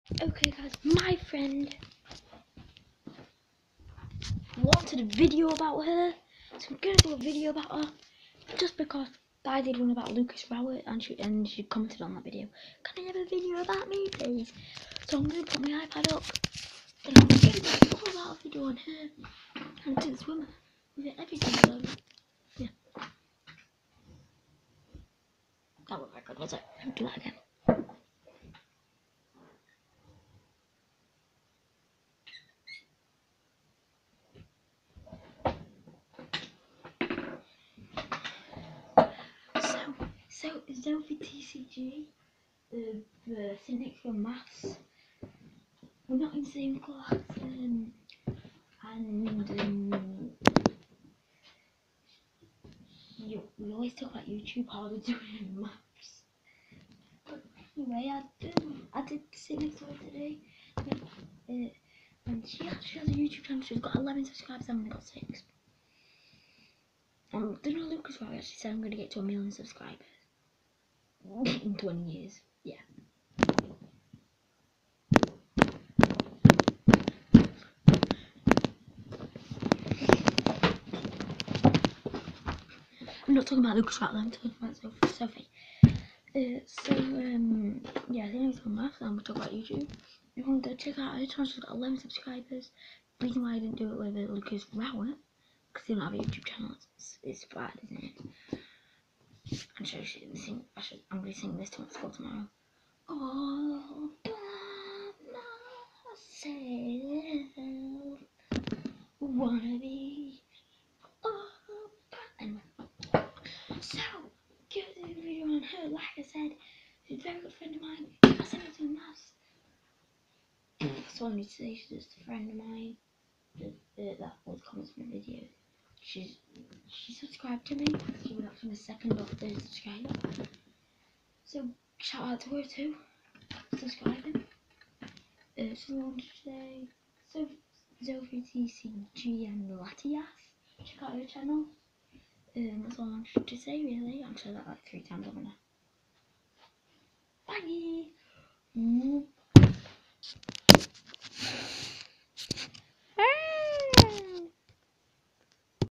Okay guys, my friend wanted a video about her, so I'm gonna do a video about her just because I did one about Lucas Rowett and she commented on that video. Can I have a video about me please? So I'm gonna put my iPad up and I'm gonna do all about a video on her and to the swimmer with everything. So yeah, that was very good, was it? I'll do that again. So Zophie TCG, the cynic for maths. We're not in the same class, and we always talk about YouTube, how to do it in maths. But anyway, I did sit next to her today, and she actually has a YouTube channel. She's got 11 subscribers. I've only got 6. And do you know Lucas Rowett actually said I'm going to get to 1 million subscribers in 20 years. Yeah. I'm not talking about Lucas Rowett, I'm talking about Sophie. Yeah, I think it's on maths, and we'll talk about YouTube. If you want to go check out her channel, she's got 11 subscribers. The reason why I didn't do it with Lucas Rowett, because they don't have a YouTube channel, it's bad, isn't it? I'm sure I'm going to sing this to my school tomorrow. All by myself, wanna be all by. Anyway, so give the video on her. Like I said, she's a very good friend of mine. I said it to maths. That's all I need to say. She's just a friend of mine. That always comments on my videos. She subscribed to me. She was actually the second or third subscriber. So shout out to her too. Subscribing. So I wanted to say, so Zophie TCG and Latias. Check out her channel. That's all I wanted to say really. I'm sure that like 3 times over now. Bye!